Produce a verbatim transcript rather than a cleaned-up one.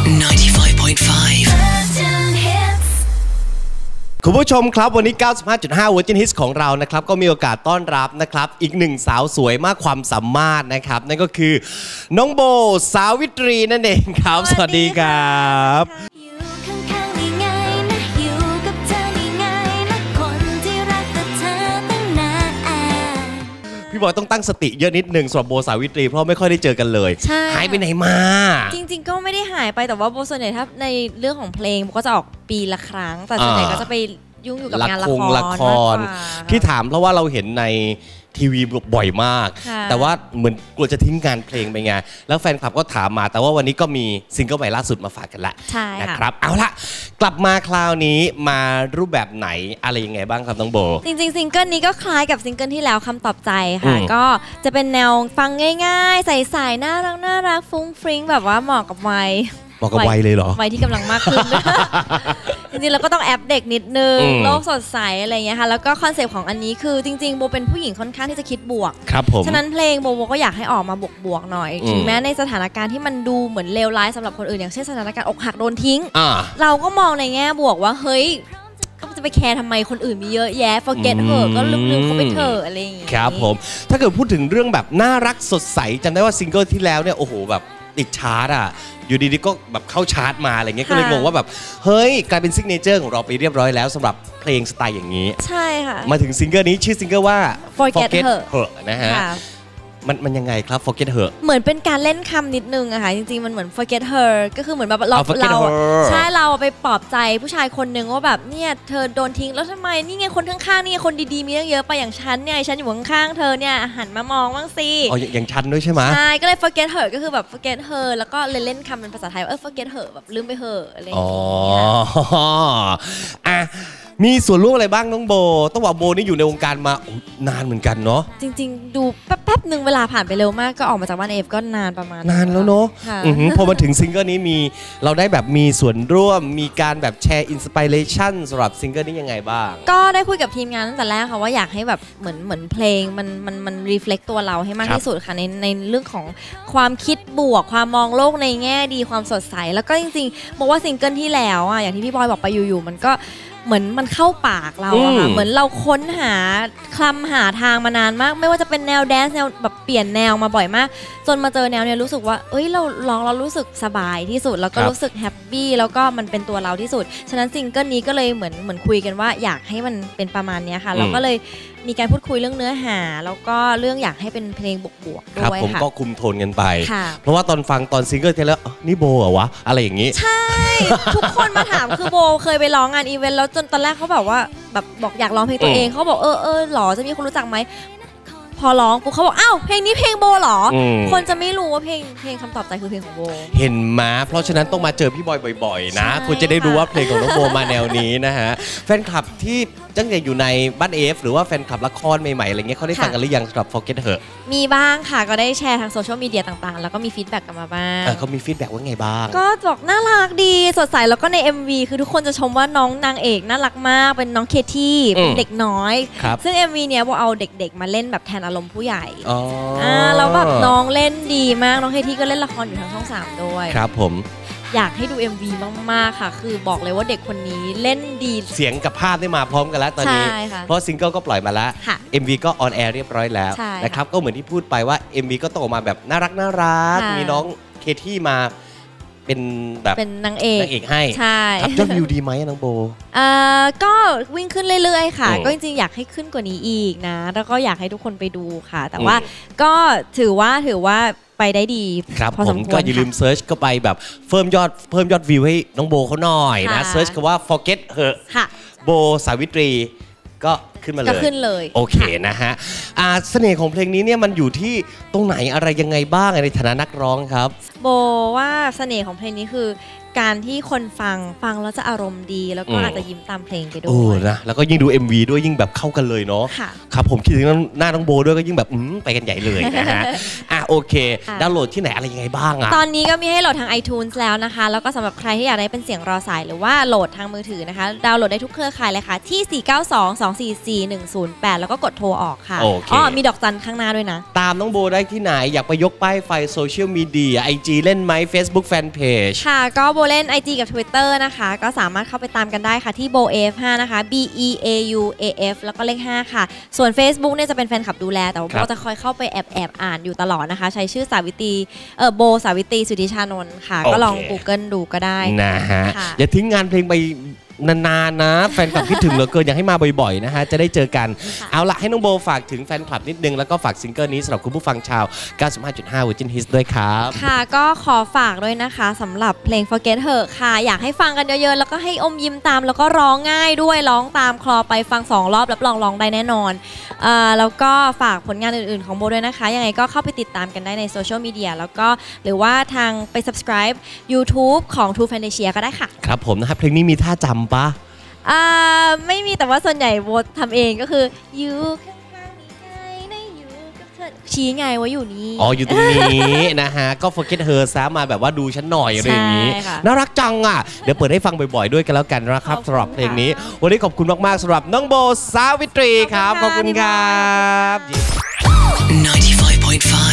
คุณผู้ชมครับวันนี้ เก้าสิบห้าจุดห้า Virgin Hits ของเรานะครับก็มีโอกาสต้อนรับนะครับอีกหนึ่งสาวสวยมากความสามารถนะครับนั่นก็คือน้องโบสาวิตรีนั่นเองครับสวัสดีครับพี่บอยต้องตั้งสติเยอะนิดนึงสำหรับโบสาวิตรีเพราะไม่ค่อยได้เจอกันเลยหายไปไหนมาจริงๆก็ไม่ได้หายไปแต่ว่าโบส่วนใหญ่ถ้าในเรื่องของเพลงโบก็จะออกปีละครั้งแต่ส่วนใหญ่ก็จะไปยุ่งอยู่กับงานละครละครที่ถามเพราะว่าเราเห็นในทีวีบ่อยมากแต่ว่าเหมือนกลัวจะทิ้งงานเพลงไปไงแล้วแฟนคลับก็ถามมาแต่ว่าวันนี้ก็มีซิงเกิลใหม่ล่าสุดมาฝากกันละนะครับเอาละกลับมาคราวนี้มารูปแบบไหนอะไรยังไงบ้างครับน้องโบจริงๆซิงเกิลนี้ก็คล้ายกับซิงเกิลที่แล้วคำตอบใจค่ะก็จะเป็นแนวฟังง่ายๆใสๆน่ารักน่ารักฟุ้งฟริ้งแบบว่าเหมาะกับวัยเหมาะกับวัยเลยเหรอวัยที่กำลังมากขึ้นจริงๆเราก็ต้องแอปเด็กนิดนึงโลกสดใสอะไรเงี้ยค่ะแล้วก็คอนเซปต์ของอันนี้คือจริงๆโบเป็นผู้หญิงค่อนข้างที่จะคิดบวกครับผมฉะนั้นเพลงโบโบก็อยากให้ออกมาบวกๆหน่อยถึงแม้ในสถานการณ์ที่มันดูเหมือนเลวร้ายสำหรับคนอื่นอย่างเช่นสถานการณ์อกหักโดนทิ้งเราก็มองในแง่บวกว่าเฮ้ยก็จะไปแคร์ทำไมคนอื่นมีเยอะแยะ forget เถอะก็ลืมๆเขาไปเถอะอะไรอย่างเงี้ยครับผมถ้าเกิดพูดถึงเรื่องแบบน่ารักสดใสจำได้ว่าซิงเกิลที่แล้วเนี่ยโอ้โหแบบติดชาร์ตอ่ะอยู่ดีๆก็แบบเข้าชาร์ตมาอะไรเงี้ยก็เลยงงว่าแบบเฮ้ยกลายเป็นซิกเนเจอร์ของเราไปเรียบร้อยแล้วสำหรับเพลงสไตล์อย่างนี้ใช่ค่ะมาถึงซิงเกิลนี้ชื่อซิงเกิลว่า forget เถอะนะฮะมันมันยังไงครับ forget her เหมือนเป็นการเล่นคำนิดนึงอะค่ะจริงๆมันเหมือน forget her ก็คือเหมือนแบบเราเราใช่เราไปปลอบใจผู้ชายคนนึงว่าแบบเนี่ยเธอโดนทิ้งแล้วทำไมนี่ไงคนข้างๆนี่ไงคนดีๆมีเยอะไปอย่างฉันเนี่ยฉันอยู่ข้างๆเธอเนี่ยหันมามองบ้างสิอ๋ออย่างฉันด้วยใช่ไหมใช่ก็เลย forget her ก็คือแบบ forget her แล้วก็เลยเล่นคำเป็นภาษาไทยเออ forget her แบบลืมไปเถอะอะไรอย่างเงี้ยอ๋ออ่ะมีส่วนร่วมอะไรบ้างน้องโบต้องบอกโบนี่อยู่ในวงการมานานเหมือนกันเนาะจริงๆดูแป๊บๆหนึ่งเวลาผ่านไปเร็วมากก็ออกมาจากบ้านเอฟก็นานประมาณนานแล้วเนาะพอมาถึงซิงเกิลนี้มีเราได้แบบมีส่วนร่วมมีการแบบแชร์อินสปิเรชันสำหรับซิงเกิลนี้ยังไงบ้างก็ได้คุยกับทีมงานตั้งแต่แรกค่ะว่าอยากให้แบบเหมือนเหมือนเพลงมันมันมันรีเฟล็กตัวเราให้มากที่สุดค่ะในในเรื่องของความคิดบวกความมองโลกในแง่ดีความสดใสแล้วก็จริงๆบอกว่าซิงเกิลที่แล้วอ่ะอย่างที่พี่บอยบอกไปอยู่ๆมันก็เหมือนมันเข้าปากเราอะค่ะเหมือนเราค้นหาคลำหาทางมานานมากไม่ว่าจะเป็นแนวแดนซ์แนวแบบเปลี่ยนแนวมาบ่อยมากจนมาเจอแนวเนี้ยรู้สึกว่าเอ้ยเราร้องเรารู้สึกสบายที่สุดแล้วก็รู้สึกแฮปปี้แล้วก็มันเป็นตัวเราที่สุดฉะนั้นซิงเกิลนี้ก็เลยเหมือนเหมือนคุยกันว่าอยากให้มันเป็นประมาณนี้ค่ะเราก็เลยมีการพูดคุยเรื่องเนื้อหาแล้วก็เรื่องอยากให้เป็นเพลงบวกๆด้วยค่ะผมก็คุมโทนกันไปเพราะว่าตอนฟังตอนซิงเกิลที่แล้วนี่โบเหรอวะอะไรอย่างนี้ใช่ทุกคนมาถามคือโบเคยไปร้องงานอีเวนต์แล้วจนตอนแรกเขาแบบว่าแบบบอกอยากร้องเพลงตัวเองเขาบอกเออเออหรอจะมีคนรู้จักไหมพอร้องปุ๊บเขาบอกอ้าวเพลงนี้เพลงโบเหรอคนจะไม่รู้ว่าเพลงเพลงคำตอบใจคือเพลงของโบเห็นมาเพราะฉะนั้นต้องมาเจอพี่บอยบ่อยๆนะคุณจะได้รู้ว่าเพลงของน้องโบมาแนวนี้นะฮะแฟนคลับที่ตั้งแต่อยู่ในบ้านเอฟหรือว่าแฟนคลับละครใหม่ๆอะไรเงี้ยเขาได้ฟังกันหรือยังสำหรับ forget her มีบ้างค่ะก็ได้แชร์ทางโซเชียลมีเดียต่างๆแล้วก็มีฟีดแบ็กกลับมาบ้างเขามีฟีดแบ็กว่าไงบ้างก็บอกน่ารักดีสดใสแล้วก็ใน เอ็ม วี คือทุกคนจะชมว่าน้องนางเอกน่ารักมากเป็นน้องเคที่เป็นเด็กน้อยซึ่ง เอ็ม วี เนี้ยโบเอาเด็กๆมาเล่นแบบแทนอารมณ์ผู้ใหญ่อ่าแล้วแบบน้องเล่นดีมากน้องเคที่ก็เล่นละครอยู่ทางช่องสามด้วยครับผมอยากให้ดู เอ็ม วี มากๆค่ะคือบอกเลยว่าเด็กคนนี้เล่นดีเสียงกับภาพได้มาพร้อมกันแล้วตอนนี้เพราะซิงเกิลก็ปล่อยมาแล้ว เอ็ม วี ก็ออนแอร์เรียบร้อยแล้วนะครับก็เหมือนที่พูดไปว่า เอ็ม วี ก็ต้องออกมาแบบน่ารักน่ารักมีน้องเคที่มาเป็นแบบเป็นนางเอกนางเอกให้ใช่ครับยอดวิวดีไหมน้องโบอ่าก็วิ่งขึ้นเรื่อยๆค่ะก็จริงๆอยากให้ขึ้นกว่านี้อีกนะแล้วก็อยากให้ทุกคนไปดูค่ะแต่ว่าก็ถือว่าถือว่าไปได้ดีครับผมก็อย่าลืมเซิร์ชเข้าไปแบบเพิ่มยอดเพิ่มยอดวิวให้น้องโบเขาหน่อยนะเซิร์ชคำว่า forget her โบสาวิตรีก็ขึ้นมาเลยก็ขึ้นเลยโอเคนะฮะเสน่ห์ของเพลงนี้เนี่ยมันอยู่ที่ตรงไหนอะไรยังไงบ้างในฐานะนักร้องครับโบว่าเสน่ห์ของเพลงนี้คือการที่คนฟังฟังแล้วจะอารมณ์ดีแล้วก็อาจจะยิ้มตามเพลงไปด้วยโอ้นะแล้วก็ยิ่งดู เอ็ม วี ด้วยยิ่งแบบเข้ากันเลยเนาะครับผมคิดถึงหน้าน้องโบด้วยก็ยิ่งแบบไปกันใหญ่เลยนะฮะอ่ะโอเคดาวน์โหลดที่ไหนอะไรยังไงบ้างอ่ะตอนนี้ก็มีให้โหลดทาง ไอทูนส์ แล้วนะคะแล้วก็สำหรับใครที่อยากได้เป็นเสียงรอสายหรือว่าโหลดทางมือถือนะคะดาวน์โหลดได้ทุกเครือข่ายเลยค่ะที่สี่ เก้า สอง สอง สี่ สี่สี่หนึ่งศูนย์แปดแล้วก็กดโทรออกค่ะโอเคอ๋อมีดอกจันข้างหน้าด้วยนะตามน้องโบได้ที่ไหนอยากไปยกป้ายไฟโซเชียลมีเดีย ไอ จี เล่นไหม Facebook Fanpage ค่ะก็โบเล่น ไอ จี กับ Twitter นะคะก็สามารถเข้าไปตามกันได้ค่ะที่โบ เอ เอฟ ห้า นะคะ B E A U A F แล้วก็เลขห้าค่ะส่วน Facebook เนี่ยจะเป็นแฟนคลับดูแลแต่ว่าโบจะคอยเข้าไปแอบแอบอ่านอยู่ตลอดนะคะใช้ชื่อสาวิตรีเออโบสาวิตรีสุทธิชานนท์ค่ะก็ลอง Google ดูก็ได้นะฮะอย่าทิ้งงานเพลงไปนานๆนะแฟนคลับคิดถึงเหลือเกินอยากให้มาบ่อยๆนะฮะจะได้เจอกันเอาละให้น้องโบฝากถึงแฟนคลับนิดนึงแล้วก็ฝากซิงเกิลนี้สำหรับคุณผู้ฟังชาว เก้าสิบห้าจุดห้า Virgin Hits ด้วยครับค่ะก็ขอฝากด้วยนะคะสำหรับเพลง Forget Her ค่ะอยากให้ฟังกันเยอะๆแล้วก็ให้อมยิ้มตามแล้วก็ร้องง่ายด้วยร้องตามคลอไปฟังสองรอบรับรองร้องได้แน่นอนเอ่อแล้วก็ฝากผลงานอื่นๆของโบด้วยนะคะยังไงก็เข้าไปติดตามกันได้ในโซเชียลมีเดียแล้วก็หรือว่าทางไป subscribe YouTube ของ True Fantasia ก็ได้ค่ะครับผมนะครับเพลงนี้มีท่าจำปะอ่าไม่มีแต่ว่าส่วนใหญ่โบทำเองก็คืออยู่ข้างๆมีใครนะอยู่กับเธอชี้ไงว่าอยู่นี่อ๋ออยู่ตรงนี้นะฮะก็ Forget Her ซะมาแบบว่าดูฉันหน่อยอะไรอย่างนี้น่ารักจังอ่ะเดี๋ยวเปิดให้ฟังบ่อยๆด้วยกันแล้วกันนะครับสำหรับเพลงนี้วันนี้ขอบคุณมากๆสำหรับน้องโบสาวิตรีครับขอบคุณครับ ninety-five point five